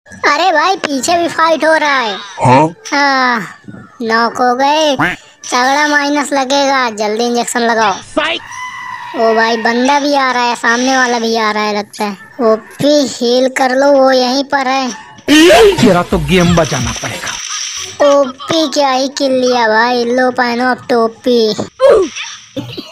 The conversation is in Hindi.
अरे भाई पीछे भी फाइट हो रहा है। हाँ, नॉक हो गए। तगड़ा माइनस लगेगा, जल्दी इंजेक्शन लगाओ। ओ भाई बंदा भी आ रहा है, सामने वाला भी आ रहा है लगता है। ओपी हील कर लो, वो यहीं पर है। तेरा तो गेम बजाना पड़ेगा। ओपी क्या ही किल लिया भाई। लो पहनो अब टोपी।